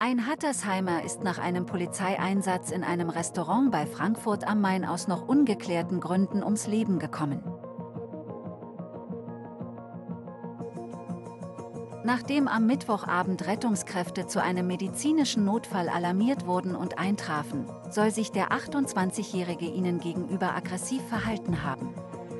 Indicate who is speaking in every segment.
Speaker 1: Ein Hattersheimer ist nach einem Polizeieinsatz in einem Restaurant bei Frankfurt am Main aus noch ungeklärten Gründen ums Leben gekommen. Nachdem am Mittwochabend Rettungskräfte zu einem medizinischen Notfall alarmiert wurden und eintrafen, soll sich der 28-Jährige ihnen gegenüber aggressiv verhalten haben.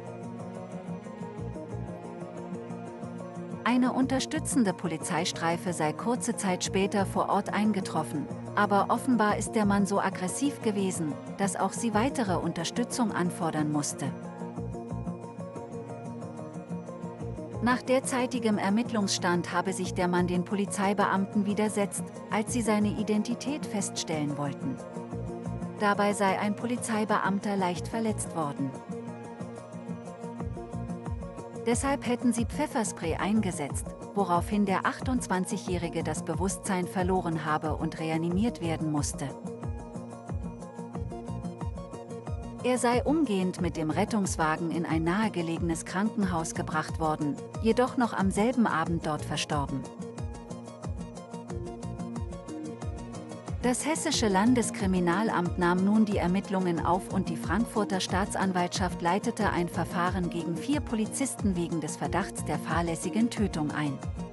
Speaker 1: Eine unterstützende Polizeistreife sei kurze Zeit später vor Ort eingetroffen, aber offenbar ist der Mann so aggressiv gewesen, dass auch sie weitere Unterstützung anfordern musste. Nach derzeitigem Ermittlungsstand habe sich der Mann den Polizeibeamten widersetzt, als sie seine Identität feststellen wollten. Dabei sei ein Polizeibeamter leicht verletzt worden. Deshalb hätten sie Pfefferspray eingesetzt, woraufhin der 28-Jährige das Bewusstsein verloren habe und reanimiert werden musste. Er sei umgehend mit dem Rettungswagen in ein nahegelegenes Krankenhaus gebracht worden, jedoch noch am selben Abend dort verstorben. Das Hessische Landeskriminalamt nahm nun die Ermittlungen auf und die Frankfurter Staatsanwaltschaft leitete ein Verfahren gegen 4 Polizisten wegen des Verdachts der fahrlässigen Tötung ein.